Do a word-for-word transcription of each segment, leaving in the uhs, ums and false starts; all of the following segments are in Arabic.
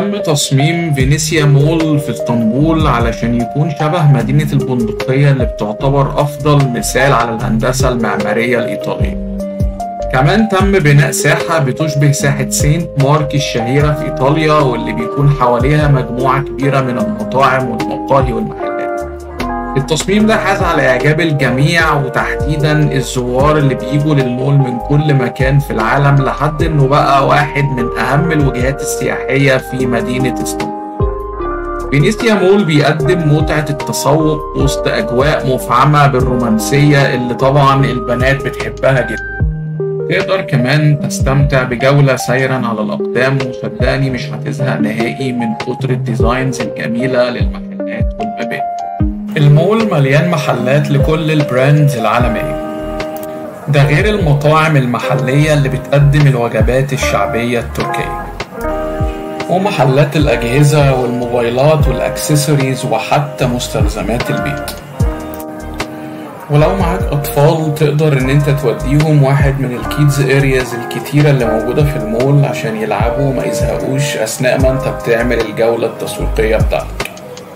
تم تصميم فينيسيا مول في اسطنبول علشان يكون شبه مدينة البندقية اللي بتعتبر أفضل مثال على الهندسة المعمارية الإيطالية. كمان تم بناء ساحة بتشبه ساحة سينت مارك الشهيرة في إيطاليا، واللي بيكون حواليها مجموعة كبيرة من المطاعم والمقاهي والمحلات. التصميم ده حاز على إعجاب الجميع، وتحديدا الزوار اللي بيجوا للمول من كل مكان في العالم، لحد إنه بقى واحد من أهم الوجهات السياحية في مدينة اسطنبول. فينيسيا مول بيقدم متعة التسوق وسط أجواء مفعمة بالرومانسية اللي طبعا البنات بتحبها جدا. تقدر كمان تستمتع بجولة سيرا على الأقدام، وصدقني مش هتزهق نهائي من كتر الديزاينز الجميلة للمحلات والمباني. المول مليان محلات لكل البراندز العالمية، ده غير المطاعم المحلية اللي بتقدم الوجبات الشعبية التركية، ومحلات الأجهزة والموبايلات والأكسسوارز وحتى مستلزمات البيت. ولو معاك أطفال تقدر إن أنت توديهم واحد من الكيدز ارياز الكتيرة اللي موجودة في المول عشان يلعبوا وما يزهقوش أثناء ما أنت بتعمل الجولة التسويقية بتاعتك.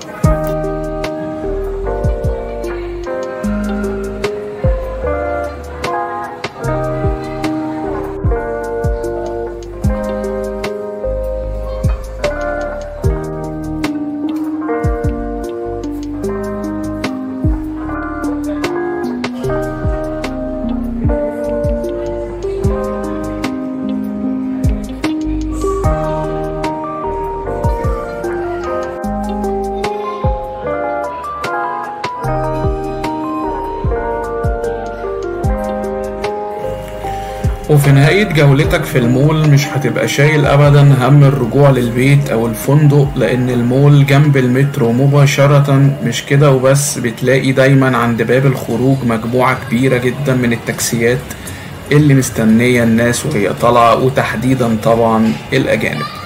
وفي نهاية جولتك في المول مش هتبقى شايل أبدا هم الرجوع للبيت أو الفندق، لأن المول جنب المترو مباشرة. مش كده وبس، بتلاقي دايما عند باب الخروج مجموعة كبيرة جدا من التاكسيات اللي مستنية الناس وهي طالعة، وتحديدا طبعا الأجانب.